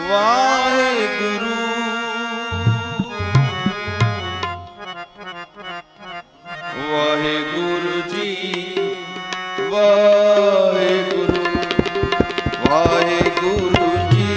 ਵਾਹਿਗੁਰੂ ਵਾਹਿਗੁਰੂ ਜੀ ਵਾਹਿਗੁਰੂ ਵਾਹਿਗੁਰੂ ਜੀ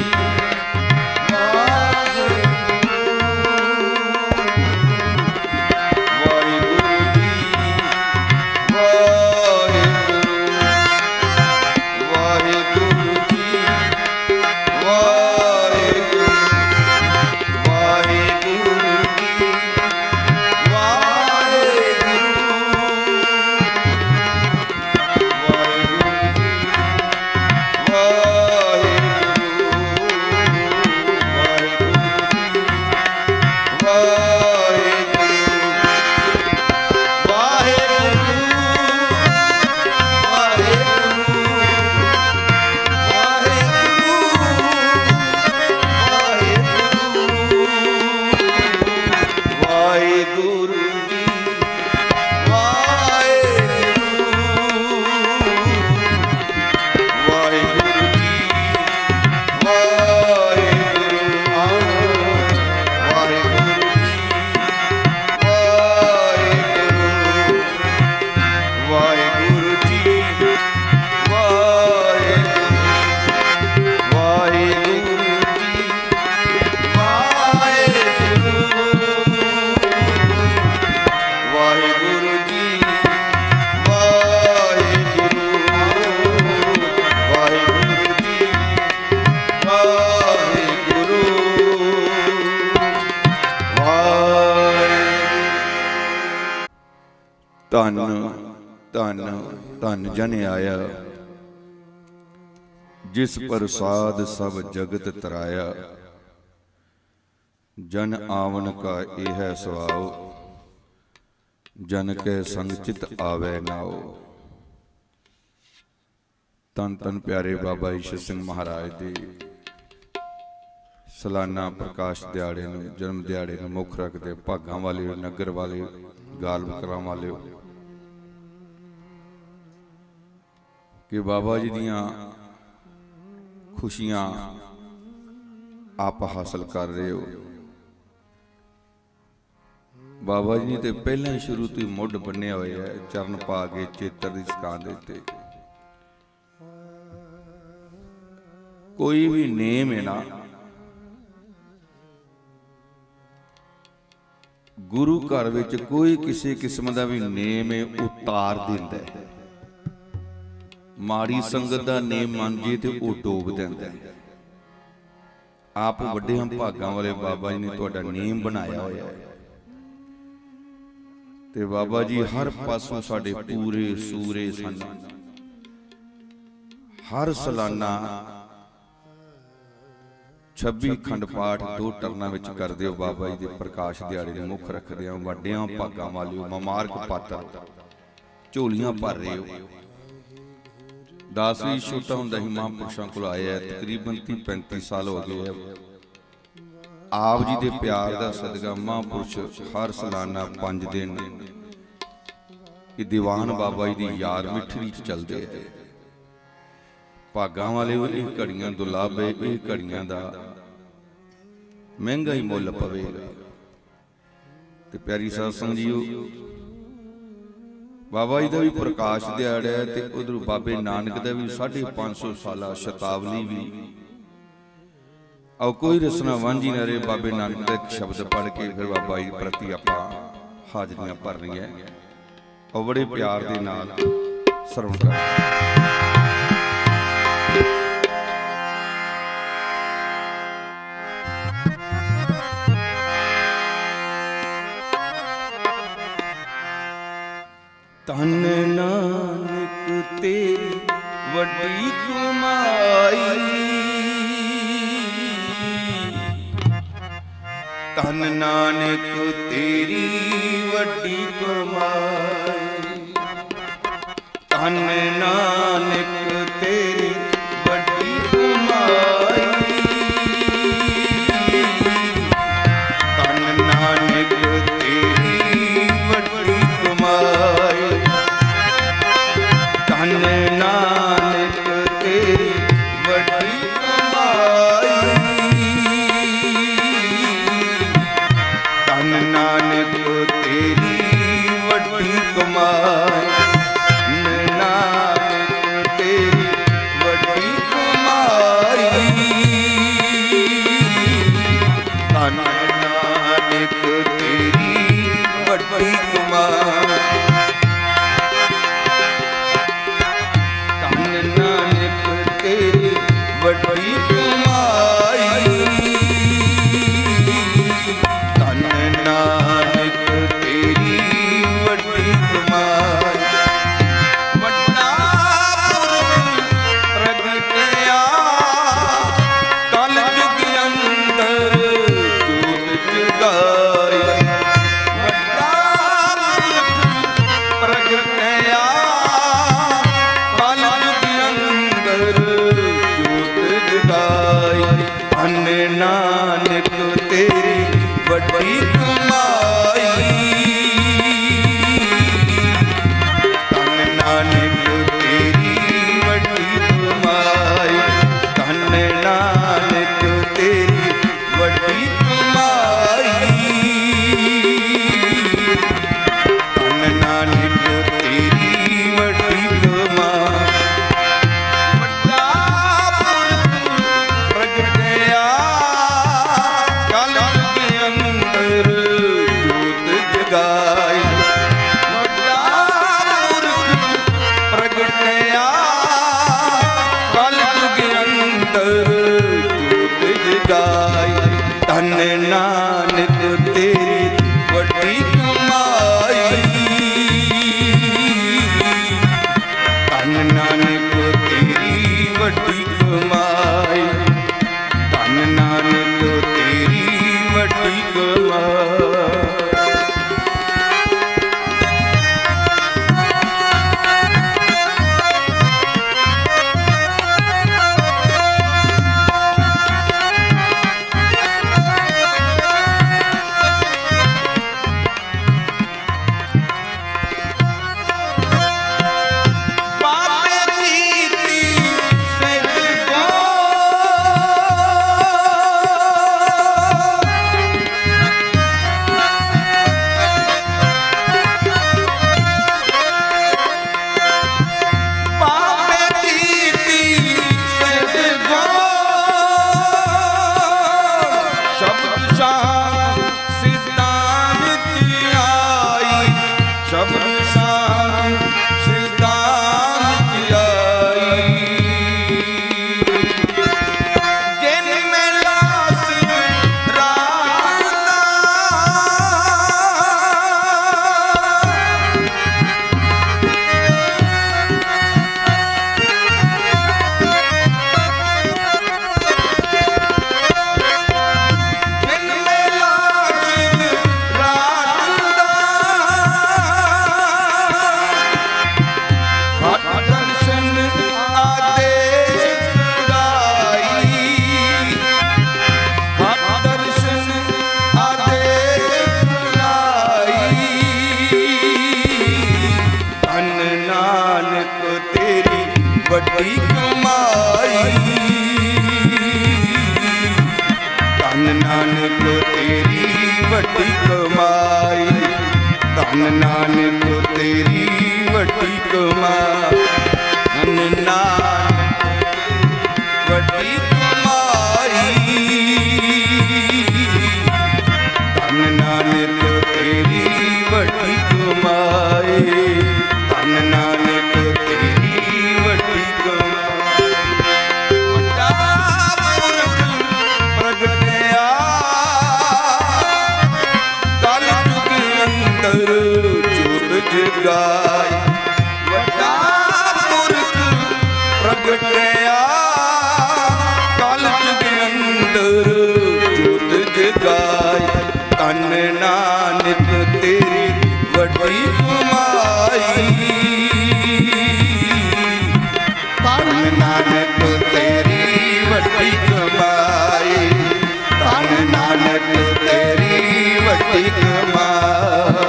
ਧੰਨ ਧੰਨ ਧੰਨ ਜਨ ਆਇਆ ਜਿਸ ਪ੍ਰਸਾਦ ਸਭ ਜਗਤ ਤਰਾਇਆ ਜਨ ਆਵਨ ਕਾ ਇਹ ਹੈ ਸਵਾਉ ਜਨ ਕੇ ਸੰਗ ਚਿਤ ਆਵੇ ਨਾਉ। ਧੰਨ ਧੰਨ ਪਿਆਰੇ ਬਾਬਾ ਈਸ਼ਰ ਸਿੰਘ ਮਹਾਰਾਜ ਦੇ ਸਾਲਾਨਾ ਪ੍ਰਕਾਸ਼ ਦਿਹਾੜੇ ਨੂੰ ਜਨਮ ਦਿਹਾੜੇ ਨੂੰ ਮੁੱਖ ਰੱਖਦੇ ਭਾਗਾਂ ਵਾਲੇ ਨਗਰ ਵਾਲੇ ਗਾਲ ਬਕਰਾਂ ਵਾਲੇ ਕਿ ਬਾਬਾ ਜੀ ਦੀਆਂ ਖੁਸ਼ੀਆਂ ਆਪ ਹਾਸਲ ਕਰ ਰਹੇ ਹੋ। ਬਾਬਾ ਜੀ ਨੇ ਤੇ ਪਹਿਲਾਂ ਹੀ ਸ਼ੁਰੂ ਤੋਂ ਹੀ ਮੁੱਢ ਬੰਨਿਆ ਹੋਇਆ ਹੈ ਚਰਨ ਪਾ ਕੇ ਚੇਤਰ ਦੀ ਸਕਾਨ ਦੇ ਉੱਤੇ। ਕੋਈ ਵੀ ਨੇਮ ਹੈ ਨਾ ਗੁਰੂ ਘਰ ਵਿੱਚ ਕੋਈ ਕਿਸੇ ਕਿਸਮ ਦਾ ਵੀ ਨੇਮ ਹੈ ਉਤਾਰ ਦਿੰਦਾ ਹੈ। ਮਾੜੀ ਸੰਗਤ ਦਾ ਨੇਮ ਮੰਨ ਜੇ ਤੇ ਉਹ ਡੋਬ ਦਿੰਦਾ ਹੈ। ਆਪ ਵੱਡੇ ਭਾਗਾਂ ਵਾਲੇ ਬਾਬਾ ਜੀ ਨੇ ਤੁਹਾਡਾ ਨੇਮ ਬਣਾਇਆ ਹੋਇਆ ਹੈ ਤੇ ਬਾਬਾ ਜੀ ਹਰ ਪਾਸੋਂ ਸਾਡੇ ਪੂਰੇ ਸੂਰੇ ਸਨ। ਹਰ ਸਾਲਾਨਾ 26 ਅਖੰਡ ਪਾਠ 2 ਟਰਨਾਂ ਵਿੱਚ ਕਰਦੇ ਹੋ। ਬਾਬਾ ਜੀ ਦੇ ਪ੍ਰਕਾਸ਼ ਦਿਹਾੜੇ ਨੂੰ ਮੁੱਖ ਰੱਖਦੇ ਹੋ। ਵੱਡਿਆਂ ਭਾਗਾਂ ਵਾਲਿਓ ਮਮਾਰਕ ਪਾਤਰ ਝੋਲੀਆਂ ਭਰ ਰਹੇ ਹੋ। ਦਾਸ ਵੀ ਛੋਟਾ ਹੁੰਦਾ ਹੀ ਮਹਾਂਪੁਰਸ਼ਾਂ ਕੋਲ ਆਇਆ ਤਕਰੀਬਨ 30-35 ਸਾਲ ਹੋ ਗਏ। ਆਪ ਜੀ ਦੇ ਪਿਆਰ ਦਾ ਸਦਕਾ ਮਹਾਂਪੁਰਸ਼ ਹਰ ਸਾਲਾਨਾ 5 ਦਿਨ ਇਹ ਦੀਵਾਨ ਬਾਬਾ ਜੀ ਦੀ ਯਾਦ ਮਿੱਠੜੀ ਚ ਚੱਲਦੇ ਹੈ। ਭਾਗਾਂ ਵਾਲੇ ਇਹ ਘੜੀਆਂ ਦੁਰਲਭ ਹੈ। ਇਹ ਘੜੀਆਂ ਦਾ ਮਹਿੰਗਾ ਹੀ ਮੁੱਲ ਪਵੇਗਾ। ਤੇ ਪਿਆਰੀ ਸਾਧ ਸੰਗਤ ਜੀਓ ਬਾਬਾ ਜੀ ਦਾ ਵੀ ਪ੍ਰਕਾਸ਼ ਦਿਹਾੜਾ ਹੈ ਤੇ ਉਧਰ ਬਾਬੇ ਨਾਨਕ ਦਾ ਵੀ 550 ਸਾਲਾ ਸ਼ਤਾਵਲੀ ਵੀ। ਆਓ ਕੋਈ ਰਸਨਾ ਵਾਂਝੀ ਨਾ ਰਹੇ। ਬਾਬੇ ਨਾਨਕ ਦਾ ਇੱਕ ਸ਼ਬਦ ਪੜ੍ਹ ਕੇ ਫਿਰ ਬਾਬਾ ਜੀ ਪ੍ਰਤੀ ਆਪਾਂ ਹਾਜ਼ਰੀਆਂ ਭਰਨੀਆਂ ਉਹ ਬੜੇ ਪਿਆਰ ਦੇ ਨਾਲ ਸਰਵਣ ਕਰ। ਧੰਨ ਨਾਨਕ ਤੇ ਵੱਡੀ ਕਮਾਈ ਧੰਨ ਨਾਨਕ ਤੇਰੀ ਵੱਡੀ ਕਮਾਈ ਧੰਨ ਨਾਨਕ ਤੇਰੀ ਵੱਡੀ ਕਮਾਈ ਧੰਨ ਨਾਨਕ ਤੇਰੀ ਵੱਡੀ ਕਮਾਈ ਧੰਨ ਨਾਨਕ ਤੇਰੀ ਵੱਡੀ ਕਮਾਈ ਵੱਡੀ ਕਮਾਈ। ਧੰਨ ਨਾਨਕ ਤੇਰੀ ਵੱਡੀ ਕਮਾਈ। ਵੱਡਾ ਪੁਰਖ ਪ੍ਰਗਟਿਆ ਕਲ ਯੁਗ ਅੰਦਰ ਜੋਤ ਜਗਾਈ। ਵੱਡਾ ਪੁਰਖ ਪ੍ਰਗਟਿਆ ਕਲ ਯੁਗ ਅੰਦਰ ਜੋਤ ਜਗਾਈ। ਧੰਨ ਨਾਨਕ ਤੇਰੀ ਵੱਡੀ ਕਮਾਈ। ਧੰਨ ਨਾਨਕ ਤੇਰੀ ਵੱਡੀ ਕਮਾਈ। ਧੰਨ ਨਾਨਕ ਤੇਰੀ ਵੱਡੀ ਕਮਾਈ। ਧੰਨ ਨਾਨਕ ਤੇਰੀ ਵੱਡੀ ਕਮਾਈ। ਵੱਡਾ ਪੁਰਖ ਪ੍ਰਗਟਿਆ ਕਲ ਯੁਗ ਅੰਦਰ ਜੋਤ ਜਗਾਈ। ਵੱਡਾ ਪੁਰਖ ਪ੍ਰਗਟਿਆ ਕਲ ਯੁਗ ਅੰਦਰ ਜੋਤ ਜਗਾਈ। ਧੰਨ ਨਾਨਕ ਤੇਰੀ ਵੱਡੀ ਕਮਾਈ। ਧੰਨ ਨਾਨਕ ਤੇਰੀ ਵੱਡੀ ਕਮਾਈ। ਧੰਨ ਨਾਨਕ ਤੇਰੀ ਵੱਡੀ ਕਮਾਈ। ਬਾਬੇ ਜੀਤੀ ਸਿੱਧ ਕੋ ਬਾਬੇ ਜੀਤੀ ਸਿੱਧ ਕੋ ਸ਼ਬਦ ਸ਼ਾਨ ਸਿੱਧਾਂ ਵਿੱਚ ਆਈ। ਸ਼ਬਦ ਸ਼ਾਨ ਸਿੱਧਾਂ ਵਿੱਚ ਆਈ। ਜਿਨ ਮਿਲਾ ਸਿਰ ਰਾਤ ਦਾ ਜਿਨ ਮਿਲਾ ਸਿਰ ਰਾਤ ਦਾ ਘਟ ਦਰਸ਼ਨ ਆਦੇਸ਼ ਗਾਈ। ਘਟ ਦਰਸ਼ਨ ਆਦੇਸ਼ ਗਾਈ। ਧੰਨ ਨਾਨਕ ਤੇਰੀ ਵੱਡੀ ਕਮਾਈ। ਧੰਨ ਨਾਨਕ ਤੇਰੀ ਵੱਡੀ ਕਮਾਈ। ਧੰਨ ਨਾਨਕ ਤੇਰੀ ਵੱਡੀ ਕਮਾਈ। ਧੰਨ ਨਾਨਕ ਵੱਡੀ ਕਮਾਈ। ਧੰਨ ਨਾਨਕ ਤੇਰੀ ਵੱਡੀ ਕਮਾਈ। ਧੰਨ ਨਾਨਕ ਤੇਰੀ ਵੱਡੀ ਕਮਾਈ। ਵੱਡਾ ਪੁਰਖ ਪ੍ਰਗਟਿਆ ਕਲ ਯੁਗ ਅੰਦਰ ਜੋਤ ਜਗਾਈ। ਵੱਡਾ ਪੁਰਖ ਪ੍ਰਗਟਿਆ ਕਲ ਯੁਗ ਅੰਦਰ ਜੋਤ ਜਗਾਈ। ਧੰਨ ਨਾਨਕ ਤੇਰੀ ਵੱਡੀ ਕਮਾਈ। ਧੰਨ ਨਾਨਕ ਤੇਰੀ ਵੱਡੀ ਕਮਾਈ। ਧੰਨ ਨਾਨਕ ਤੇਰੀ ਵੱਡੀ ਕਮਾਈ।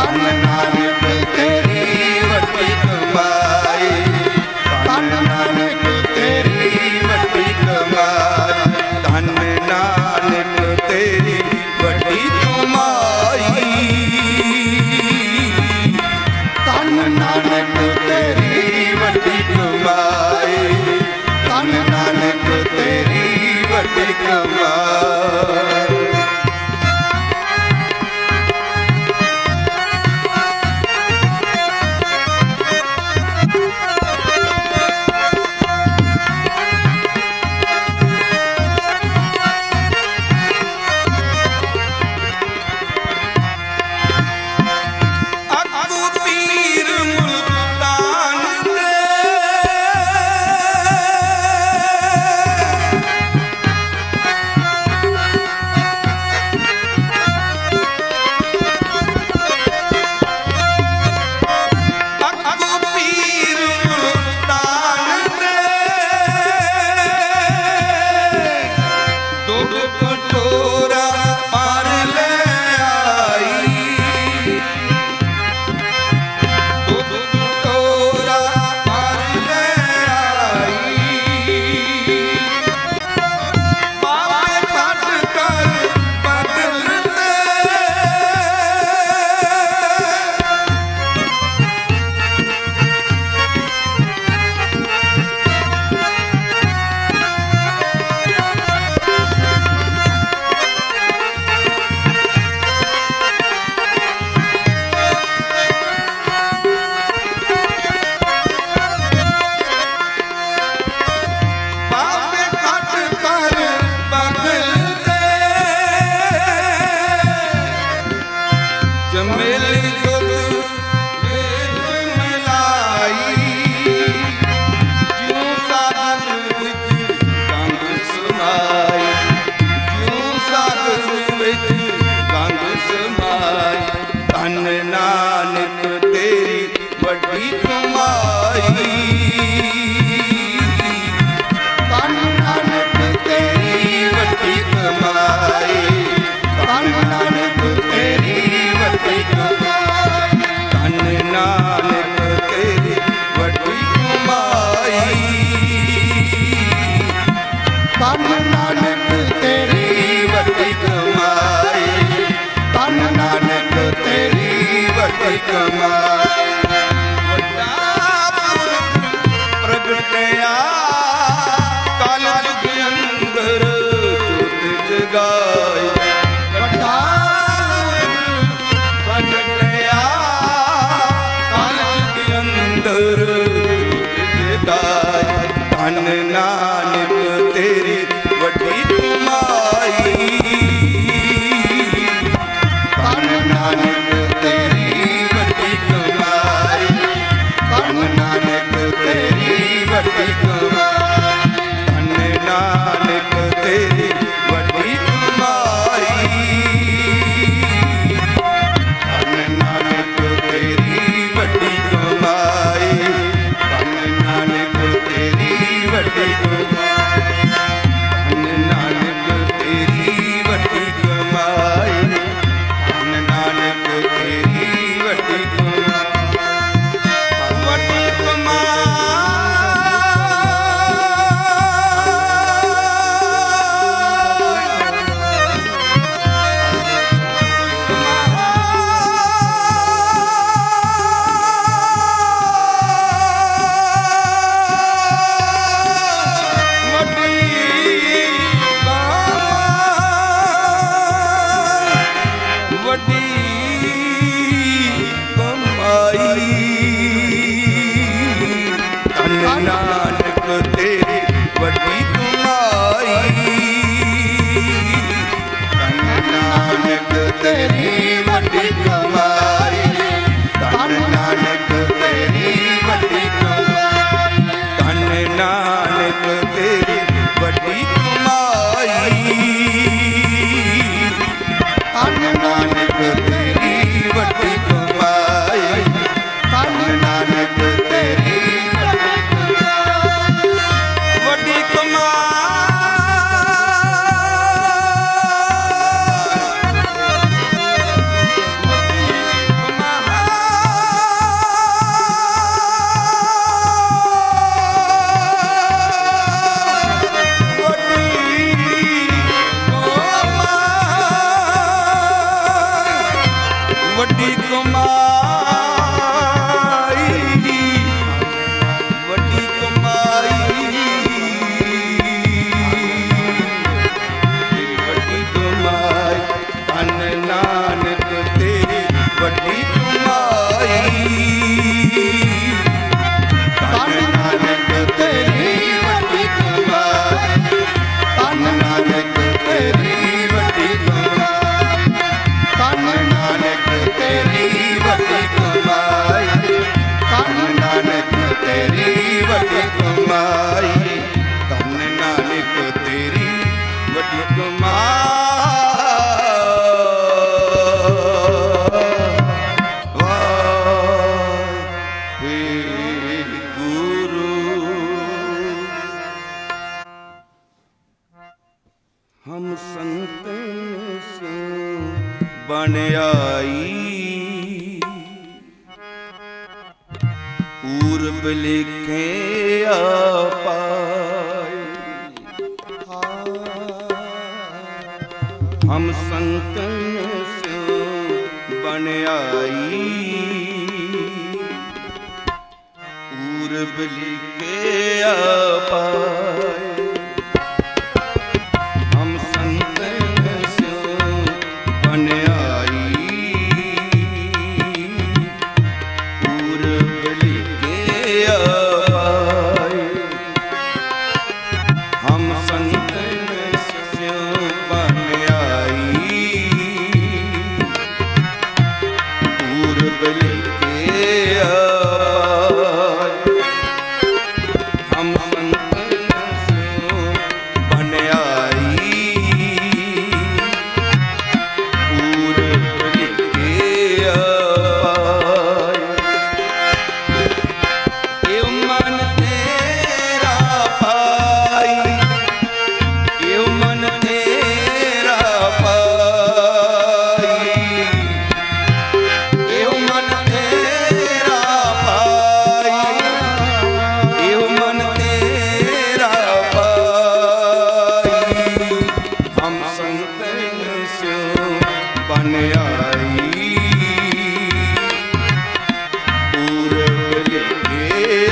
ਧੰਨ ਨਾਨਕ ਤੇਰੀ ਵੱਡੀ ਕਮਾਈ, ਧੰਨ ਨਾਨਕ ਤੇਰੀ ਵੱਡੀ ਕਮਾਈ, ਧੰਨ ਨਾਨਕ ਤੇਰੀ ਵੱਡੀ ਕਮਾਈ, ਧੰਨ ਨਾਨਕ ਤੇਰੀ ਵੱਡੀ ਕਮਾਈ, ਧੰਨ ਨਾਨਕ ਤੇਰੀ ਵੱਡੀ ਕਮਾਈ। ਧੰਨ ਨਾਨਕ ਤੇਰੀ ਵੱਡੀ ਕਮਾਈ, ਧੰਨ ਨਾਨਕ ਤੇਰੀ ਵੱਡੀ ਕਮਾਈ, ਧੰਨ ਨਾਨਕ ਤੇਰੀ ਵੱਡੀ ਕਮਾਈ, ਧੰਨ ਨਾਨਕ ਤੇਰੀ ਵੱਡੀ ਕਮਾਈ, ਧੰਨ ਨਾਨਕ ਤੇਰੀ ਵੱਡੀ ਕਮਾਈ, ਧੰਨ ਨਾਨਕ ਤੇਰੀ ਵੱਡੀ ਕਮਾਈ, ਧੰਨ ਨਾਨਕ ਤੇਰੀ ਵੱਡੀ ਕਮਾਈ, ਧੰਨ ਨਾਨਕ ਤੇਰੀ ਵੱਡੀ बन आई पूर्व लिखे पाए हम संतन से बन आई पूर्व लिखे पाए हम संतन से बन आई पूर्व लिखे पाए हम संतन से बन आई पूर्व लिखे हम संतन से बन आई पूर्व लिखे ये मन तेरा पाई ये मन तेरा पाई ये मन तेरा पाई ये मन तेरा पाई हम संतन से बन आई पूर्व लिखे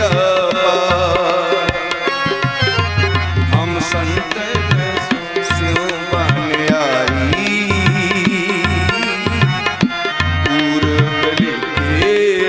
हम संतन से बन आई पूर्व लिखे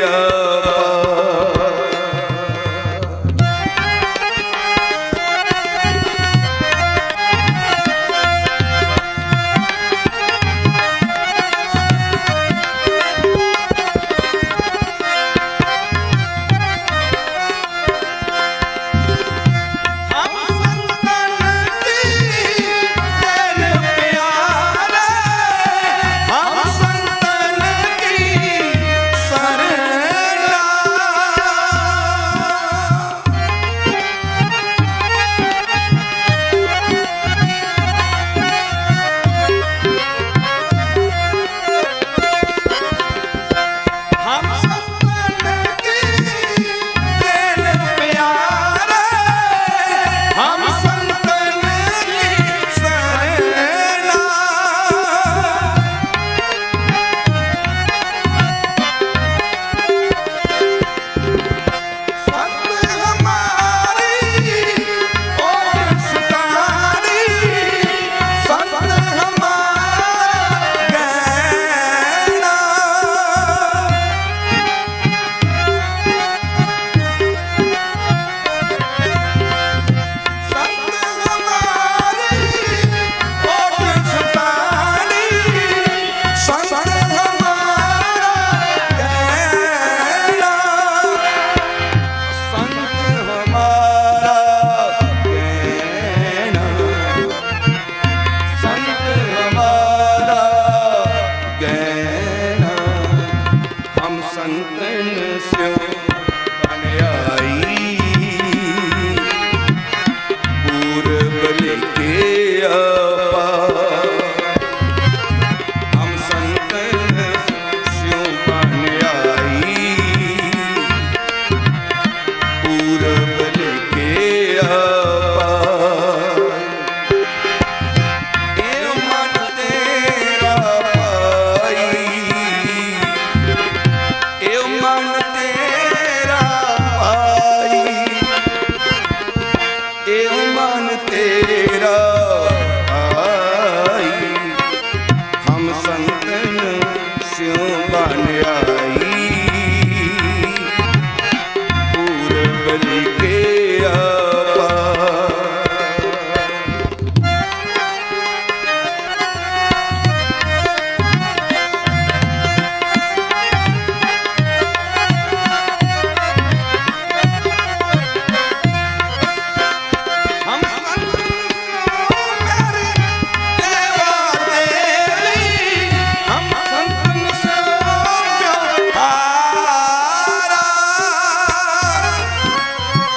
हम संतन की देन प्यारे हम संतन की शरणा हम संतन की देन प्यारे हम संतन की शरणा संत हमारी ओर सतारी संत हमारा गहना संत हमारी ओट सतारी संत हमारा गहना संत हमारा गहना संत हमारा गहना हम संतन से बन आई पूर्व लिखे हम संतन से बन आई पूर्व लिखे ये मन तेरा पाई ये मन तेरा पाई ये मन तेरा पाई हम संतन से बन आई पूर्व लिखे हम संतन से मेरी लेवा देवी हम संतन से प्यारा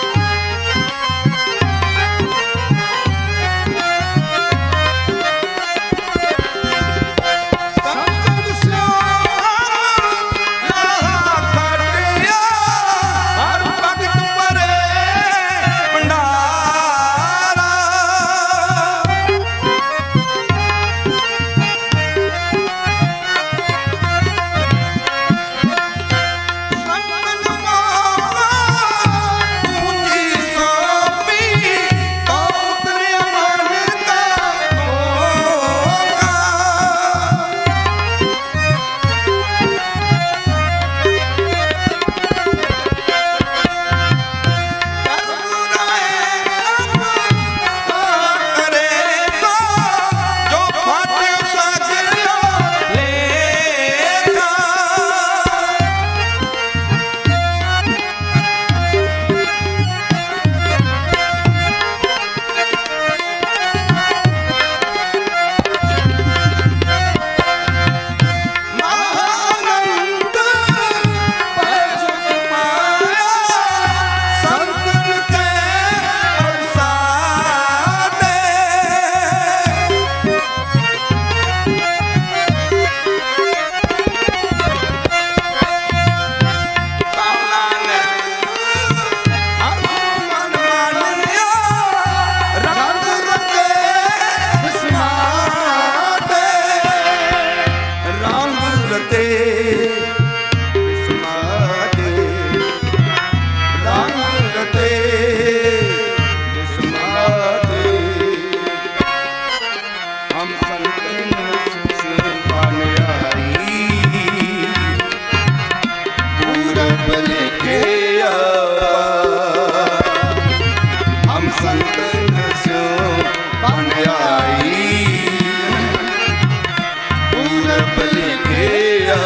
लिखिया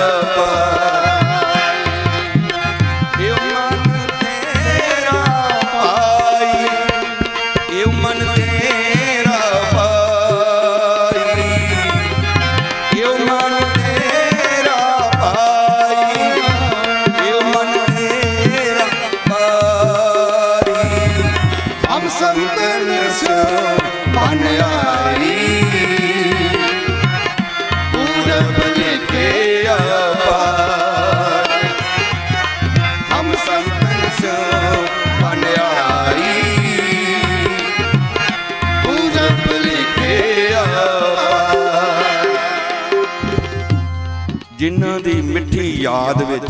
यो मन तेरा भाई, यो मन तेरा भाई, यो मन तेरा भाई, यो मन तेरा भाई। हम संतन से मन आई पूरब लिखे आपार, हम संतन से मन आई पूरब लिखे आपार। जिन्हां दी मिठी याद विच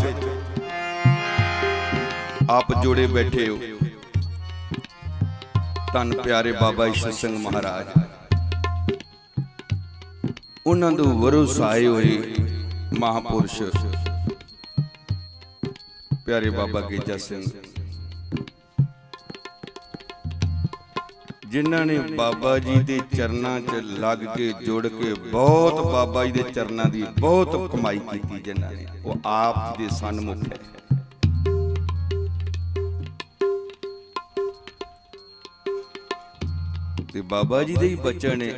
आप जुड़े बैठे हो, धन प्यारे बाबा ईशर सिंह महाराज, उन्हां दे वरोसाए होए महापुरुष प्यारे बाबा गेजा सिंह, जिन्हां ने बाबा जी दे चरनां च लग के जुड़ के बहुत बाबा जी दे चरनां दी बहुत कमाई कीती। जिन्हां ने वो आप दे सन्मुख है। ते बाबा जी दे ही बच्चन ने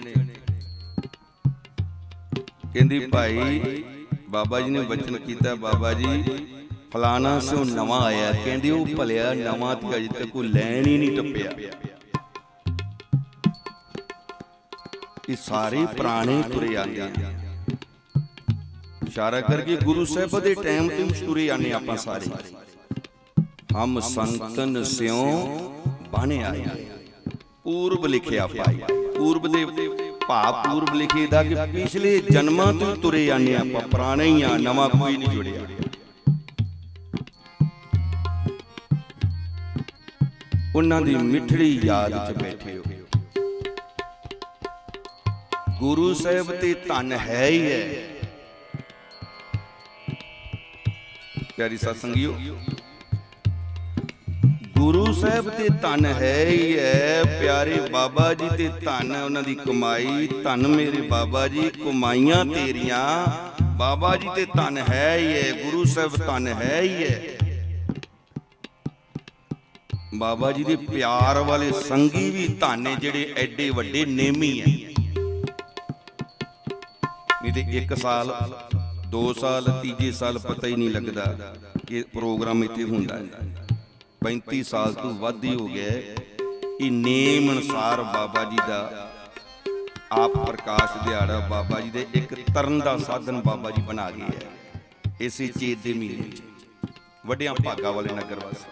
कहंदी भाई बाबा जी ने वचन किया, बाबा जी फलाना सो नवा आया, कहंदी वो भलिया नवा ते अजे तक कोई लैन ही नहीं टप्पिया, ये सारे पुराने तुरे आंदे। इशारा करके गुरु साहब दे टाइम ते तुरे आने आपां सारे। हम संतन स्यों बने आए, पूर्व लिखिया पाई। पूर्व दे भाव पूर्व लिखे दा कि पिछले जन्मां तो तुरे आने आपां, पुराने ही आ, नवा कोई नहीं जुड़िया। उन्हां दी मिठड़ी याद च बैठे हो। गुरु साहब ते धन है ही है प्यारी सत्संगियो, गुरु साहब ते धन है ही है। प्यारे बाबा जी ते धन उन्हां दी कमाई, धन मेरे बाबा जी कमाइयां तेरियां, बाबा जी ते धन है ही है, गुरु साहब धन है ही है। बाबा जी दे प्यार वाले संगी भी धन ने, जेड़े एडे वड्डे नेमी है। नहीं ते 1 साल 2 साल तीजे साल पता ही नहीं लगता कि प्रोग्राम इत्थे हुंदा है। 35 साल तो वध ही हो गया कि नेम अनुसार बाबा जी का आप प्रकाश दिहाड़ा बाबा जी दे एक तरन का साधन बाबा जी बना गए है। इसी चेत के महीने वड्डियां भागा वाले नगर वासी,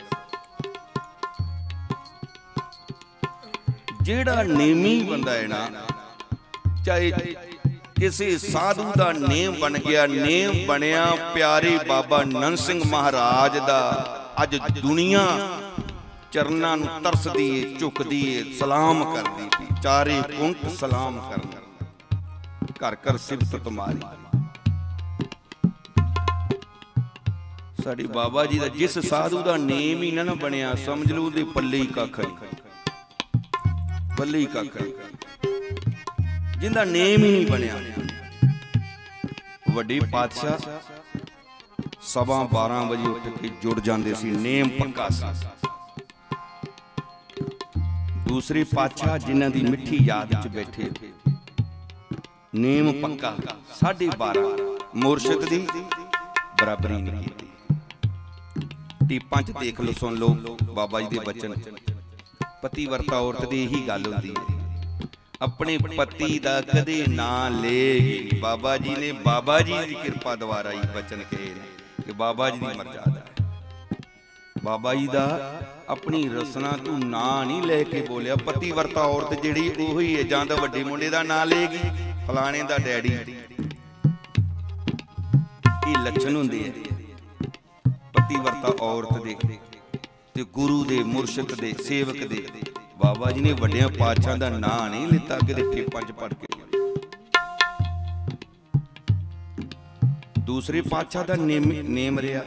जेड़ा नेमी बंदा है ना, चाहे किसी साधु का नेम बन गया, नेम बनया प्यारे बाबा नंद सिंह महाराज का। अज दुनिया चरना तरसदी है, झुकदी है, सलाम करदी थी, चारे कुंट सलाम करना, घर घर सिफत तुम्हारी। साडी बाबा जी का जिस साधु का नेम ही ना बनया, समझ लो उहदे पल्ले ही कख नहीं, पल्ले ही कख नहीं। जिंदा नेम ही नहीं बनया, वड्डे पातशाह 12:15 बजे उठ के जुड़ जाते सी, नेम पक्का सी। दूसरे पातशाह जिन्हां दी मिठी याद च बैठे, नेम पक्का 12:30, मुर्शिद दी बराबरी नहीं की। टीपां च देख लो, सुन लो बाबा जी दे बचन। पतिवर्ता औरत दी यही गल हुंदी है, अपने पति दा कदे ना लेगी। बाबा जी ने, बाबा जी की कृपा द्वारा ही बचन कहे कि बाबा जी की मर्यादा है। बाबा जी दा अपनी रसना तू ना नहीं लेके बोलिया। पतिवर्ता औरत जिहड़ी ओही है, जां तां वड्डे मुंडे दा ना लेगी, फलाने दा डैडी। ये लक्षण हुंदे है पतिवर्ता औरत दे ते गुरु दे, मुर्शिद दे, सेवक दे। बाबा जी ने वड्डियां पातशाह दा नां नहीं लिता कि ठेपां च पढ़ के। दूसरे पातशाह दा नेम रहा।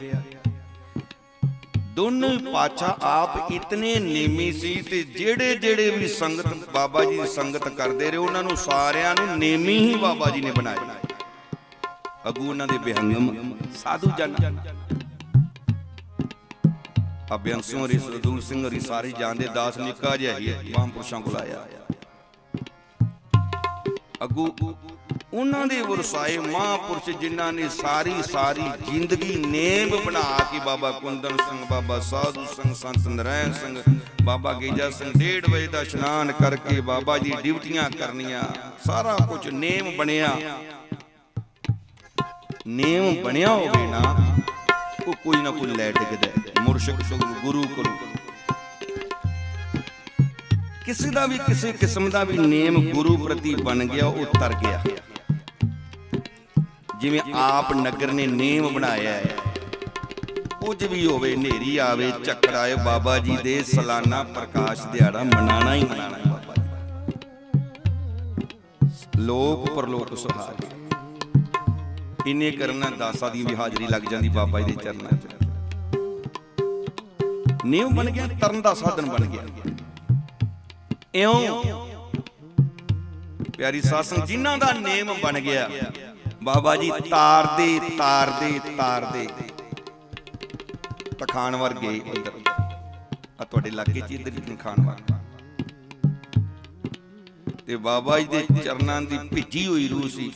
दोनों पातशाह आप इतने नेमी सी ते जेड़े जेड़े भी संगत बाबा जी की संगत करते रहे, उन्होंने सारियां नू नेमी ही बाबा जी ने बनाया। अगू उन्हां दे बेहंगम साधु जन अभ्यंसों हरी सरदूल सिंह हरी सारे जानदे दास निक्का जिहा ही महापुरुषां कोल आया अगू उन्हां दे वरसाए महापुरुष जिन्हां ने सारी सारी जिंदगी नेम बना के बाबा कुंदन सिंह बाबा साधु सिंह संत नरैण सिंह बाबा गेजा सिंह 1:30 बजे का इशनान करके बाबा जी ड्यूटियां करनिया सारा कुछ नेम बनिया नेम बनिया होवे ना कोई ना कोई लै डिगदा मुर्शिद गुरु को किसी का भी किसी किस्म का भी नेम गुरु प्रति बन गया वो तर गया जिवें आप नगर ने नेम बनाया है कुछ भी होवे नेरी आवे झक्कड़ आए बाबा जी दे सालाना प्रकाश दिहाड़ा मनाना ही मनाना है बाबा जी लोक परलोक सुहाग इन्हें करना दासा दी भी हाजरी लग जाती बाबा जी दे चरणों च नेम बन गया तरन दा साधन बन गया इउं प्यारी सासंग जिन्हां दा नेम बन गया बाबा जी तार दे तखान वर गए उधर तुहाडे लागे च इधर तखान वर ते बाबा जी दे चरनां दी भिजी हुई रूह सी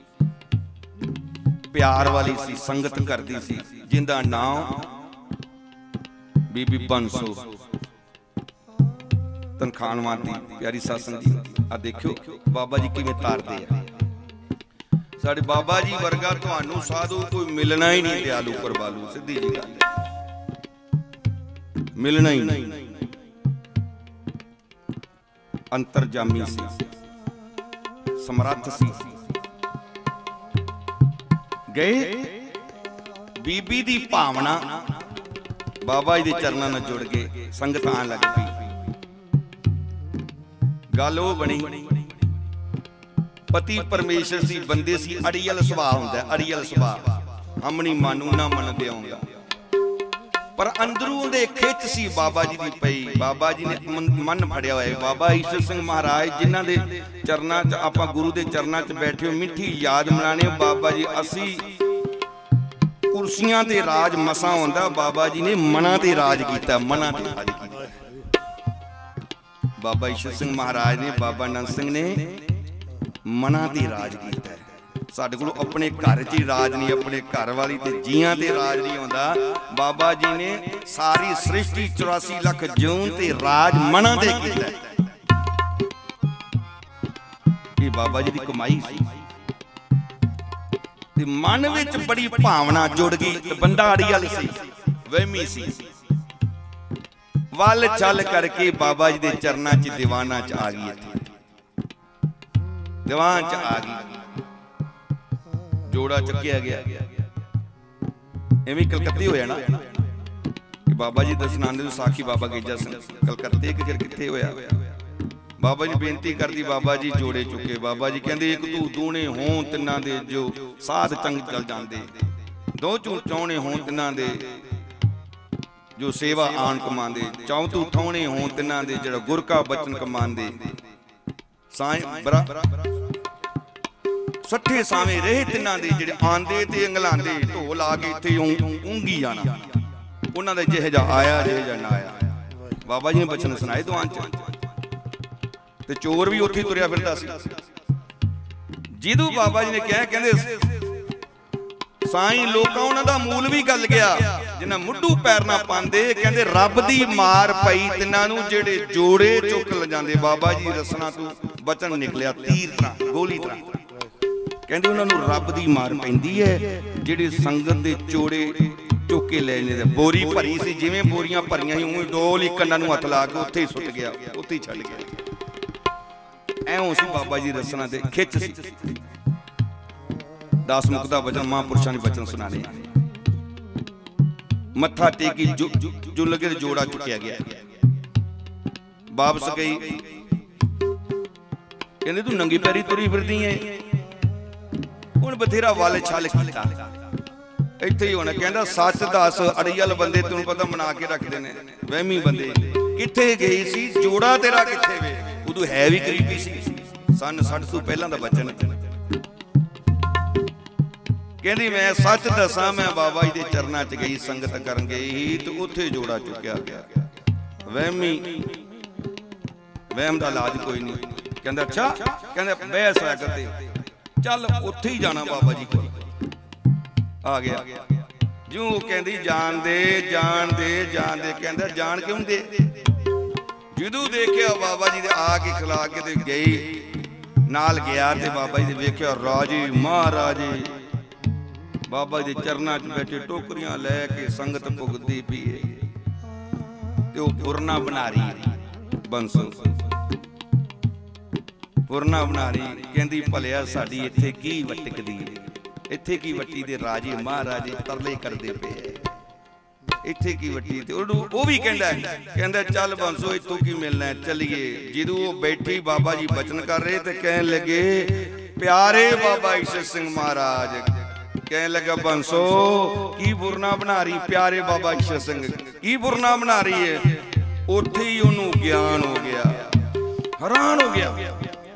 प्यार वाली सी संगत करदी सी जिंदा नाम बीबी बंसो तनखानवां दी प्यारी सासंग जी आ देखियो बाबा जी किवें तारदे आ साडे बाबा जी वर्गा तुहानू साधु कोई मिलना ही नहीं दयालु करवालू सीधी जी गल मिलना ही नहीं अंतरजामी सी समर्थ सी गए बीबी दी भावना बाबा जी दे चरनां नाल जुड़ गए संगत आण लग पई गल वो बनी पति परमेश्वर सी बंदे सी अड़ियल सुभाव हुंदा अड़ियल सुभाव हम नहीं मानू ना मन देऊंगा पर अंदरों उहदे खिच सी बाबा जी दी पई बाबा जी ने मन फड़िया होया बाबा ईश्वर सिंह महाराज जिन्हां दे चरनां च आपां गुरु दे चरनां च बैठे हो मिठी याद मनाने बाबा जी असी कुर्सियां ते राज मसा होंदा बाबा जी ने मना ते राज कीता मना ते राज कीता बाबा ईश्वर सिंह महाराज ने बाबा नंद सिंह ने मना ते राज कीता साडे कोल अपने घर च राज नहीं अपने घर वाली ते जियां ते राज नहीं होंदा बाबा जी ने सारी सृष्टि 84 लाख जून ते राज मना ते कीता ये बाबा जी दी कमाई सी ते मन विच बड़ी भावना जुड़ गई ते बंदा अड़ियल सी वहमी सी वल चल करके बाबा जी दे चरनां च दीवाना च आ गई दीवान च आ गई जोड़ा चुकिया गया इवें कलकत्ते होया ना कि बाबा जी दसनांदे साखी बाबा गेजा सिंह कलकत्ते कि किथे होया बाबा जी बेनती करती बाबा जी जोड़े चुके बाबा जी कहते एक तू दूने हों तिन्हां दे जो साध चंग चल जाते दो चौने हों तिन्हां दे जो सेवा आन कमांदे चौं तू ठौने हों तिन्हां दे जिहड़ा गुर का बचन कमांदे साए बरा 60 सावें रहे तिन्हां दे जिहड़े आंदे ते अंगलांदे ढोल आ के इत्थे ऊंगी जाना उन्हां दा जिह जा आया जिह जा ना आया बाबा जी ने बचन सुनाए दुआन च ते चोर भी उत्थे तुरिया फिरदा सी जिदू बाबा जी ने कहा कहंदे साईं लोकां उन्हां दा मूल भी गल गया जिन्हां मुड्ढू पैर ना पांदे कहंदे रब दी मार पई तिन्हां नूं जेड़े जोड़े चुक ल जांदे बाबा जी रसना तू बचन निकलिया तीर तरह गोली तरह कहंदे उन्हां नूं रब दी मार पैंदी है जेड़े संगत दे जोड़े चुक के ले जांदे बोरी भरी सी जिवें बोरियां भरियां ही उवें डोल ही कन्नां नूं हथ ला के उत्थे ही सुट गया उत्थे ही छड्ड गया ऐं सी बाबा जी रसना ते खिच सी दास मुख दा वचन महापुरुषां ने वचन सुनाने मत्था टेकी जो लगे जोड़ा चुकिया गया वापस गई कहंदे तू नंगी पैरी तुरी फिरदी है हुण बथेरा वाले छल कीता इत्थे ही होना कहंदा सच दस अड़ियल बंदे तैनूं पता मना के रखदे ने वहमी बंदे कित्थे गई सी जोड़ा तेरा कित्थे वे उदों है भी करीबी सी सन 60 तो पहलां दा बचन कहती मैं सच दसा मैं बाबा जी के चरणों च गई संगत कर गई ही तो उत्थे जोड़ा चुक्या गया। वहमी वहम का इलाज कोई नहीं। कहता अच्छा कहते बहस है करते चल उत्थे ही जाना बाबा जी को आ गया। जो कहती जान दे जान दे जान दे। कहता जान क्यों दे। जदों देखिया बाबा जी दे आके खिला के ते गई नाल गया ते बाबा जी दे वेख्या राजे महाराजे बाबा जी दे चरणों च बैठे टोकरियां लैके संगत भुगती पी ते ओह पुरना बना रही बंसो पुरना बना रही। कहती भलिया साडी इत्थे की वटकदी इत्थे की वट्टी दे राजे महाराजे तरले करदे पे इत्थे की वट्टी ते ओह भी कहंदा चल बंसो इत्थों की मिलना है चलिए। जदों ओह बैठी बाबा जी बचन कर रहे ते कहन लगे प्यारे बाबा ईशर सिंह महाराज कहने लगा बंसो की बुरना बना रही प्यारे बाबा ईशर सिंह की बुरना बना रही है। उत्थे ही उन्होंने ज्ञान हो गया हैरान हो गया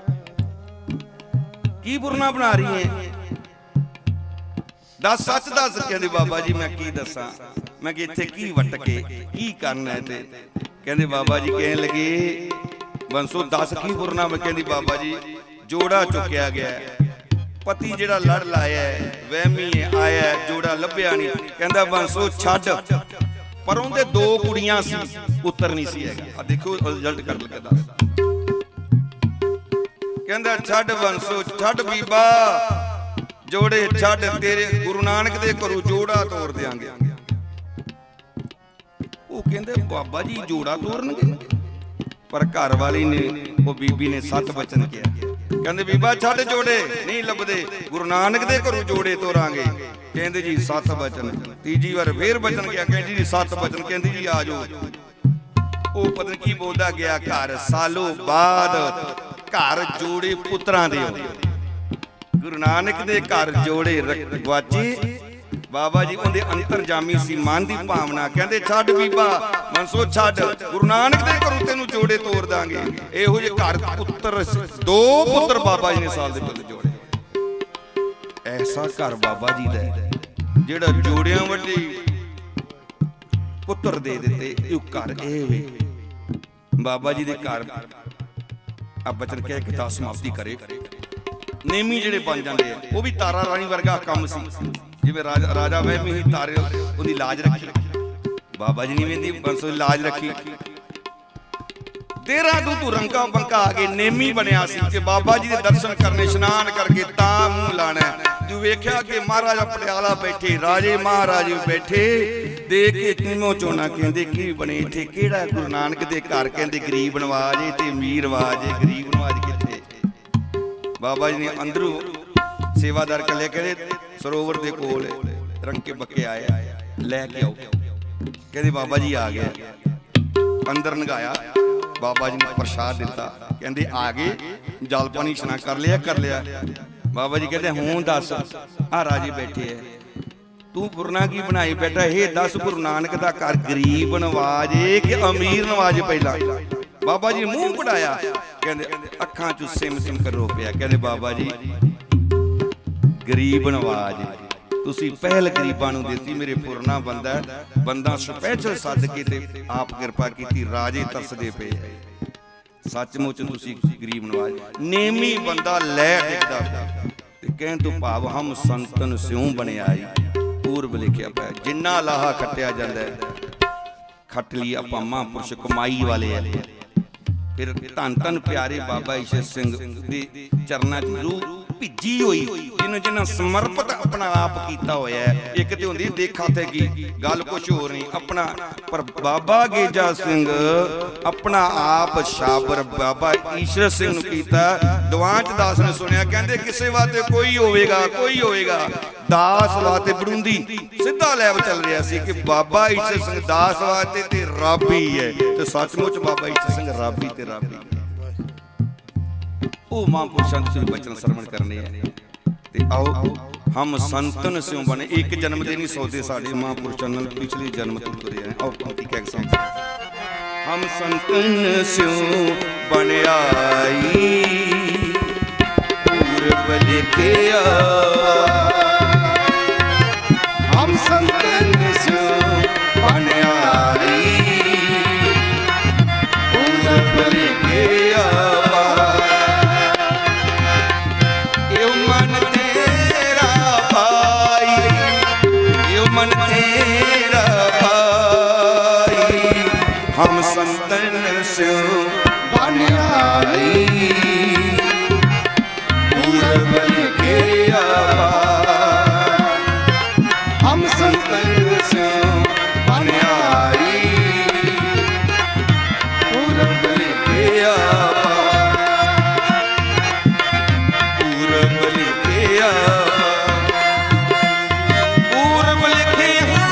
की बुरना बना रही है दस सच दस। कहते बाबा जी मैं की दसा मैं कि इत्थे की वट के की करना है ते कहते बाबा जी कहने लगे बंसो दस की बुरना। मैं कहती बाबा जी जोड़ा चुकया गया पति जिहड़ा लड़ लाया है वहमी आया जोड़ा लभ्या नहीं। कहंदा बंसो छड्ड पर उहदे दो कुड़ियां सी पुत्तर नहीं सी हैगा। देखो रिजल्ट कर लगे दस। कहंदा छड्ड बंसो छड्ड बीबा जोड़े छड्ड तेरे गुरु नानक दे घरों जोड़ा तोड़ देंगे। वो कहंदे बाबा जी जोड़ा तोड़नगे पर घर वाली ने वो बीबी ने सत वचन किया। कहंदे बीबा छड्ड जोड़े नहीं लभदे गुरु नानक दे घरों जोड़े तोड़ांगे। कहंदे जी सत वचन तीजी बार फिर वचन किया। कहंदी जी सत वचन। कहंदी जी आ जाओ। वो पता नहीं की बोलदा गया घर सालों बाद घर जोड़े पुत्रां दे गुरु नानक दे घर जोड़े गवाचे बाबा जी उनके अंतरजामी सी मन की भावना। कहते छड्ड बीबा बंसो छड्ड गुरु नानक दे घरों तेनू जोड़े तोड़ दांगे। इहो जे घर पुत्र दो पुत्र बाबा जी ने साल दे पहले जोड़े। ऐसा घर बाबा जी दा जिहड़ा जोड़ियां वड्डी पुत्र दे दिते। घर ए बाबा जी दे घर अब बचन कह के दास समाप्ति करे नेमी जिहड़े बन जाते हैं वो भी तारा रानी वर्गा काम सी। जिवें राजा वहमी ही तारे उहदी लाज रखी बाबा जी ने भी बंसो लाज रखी। देहरादून तू रंगा बंका आ गए नेमी बनया सी कि बाबा जी दे दर्शन करने स्नान करके तां मूंह लाना। तू वेख्या कि महाराजा पटियाला बैठे राजे महाराजे बैठे देख के तीनों चोना कहंदे की बने इत्थे किहड़ा गुरु नानक दे घर। कहंदे गरीब नवाज ते अमीर नवाज गरीब नवाज कित्थे। बाबा जी ने अंदरों सेवादार कले कहते सरोवर दे कोल रंके बक्के आए लैके आओ। कहते बाबा जी आ गया अंदर नगाया बाबा जी ने प्रसाद दिता। कहते आ गए जल पानी स्नान कर लिया। बाबा जी कहते हूं दस आ राजे बैठे है तू पुरना की बनाई बैठा हे दस गुरु नानक दा घर गरीब नवाज कि अमीर नवाज। पहला बाबा जी मुंह बढ़ाया कहते अखां चों सिम सिम कर रो पिया। कहते बाबा जी गरीब नवाज तुसी पहल गरीबां नूं दित्ती मेरे पुरना बंदा स्पैशल सद के ते आप किरपा कीती राजे तरसदे पे सचमुच तुसी गरीब नवाज नेमी बंदा लै टिकदा ते कहण तो भाव हम संतन स्यों बने आई। पूर्व लिखिया पाया जिन्ना लाहा खट्टिया जांदा खट ली आपां महापुरुष कमाई वाले है। फिर धन धन प्यारे बाबा ईशर सिंह दे चरनां च रूह भिजी हुई जिन्होंने जिन्हें समर्पित अपना आप किया होया है। एक तो होंदी देखा थे की गल कुछ होर नहीं अपना पर बाबा गेजा सिंह अपना आप शाबर बाबा ईशर सिंह नूं कीता। दवांच दास ने सुनिया कहंदे किसे वास्ते कोई होएगा दास वास्ते बड़ूंदी सीधा लैब चल रहा सी कि बाबा ईशर सिंह दास वास्ते ते रब ही है। तो सचमुच बाबा ईशर सिंह रब ही ते रब ही वो महापुरुषों के बचन श्रवण करने हैं। आओ हम संतन स्यों बने एक जन्म दे नहीं सौदे साढ़े महापुरुषों ने पिछले जन्म तो तुरे हैं। आओ पंक्ति कह के समझ हम संतन स्यों बन आई पूर्व लिखे हम संतन स्यो बन आई पूरब लिखे पूरब लिखे पूरब लिखे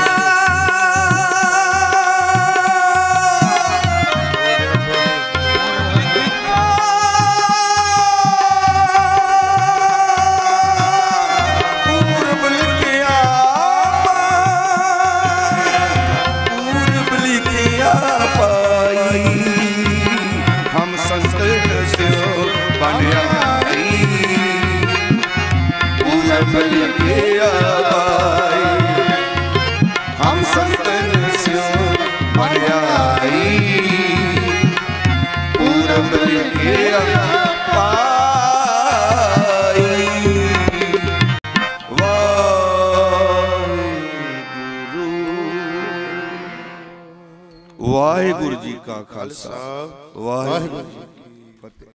हम संतन स्यो बन आई पूरब लिखे पाई। वाहिगुरु जी का खालसा वाहिगुरु जी की फतेह।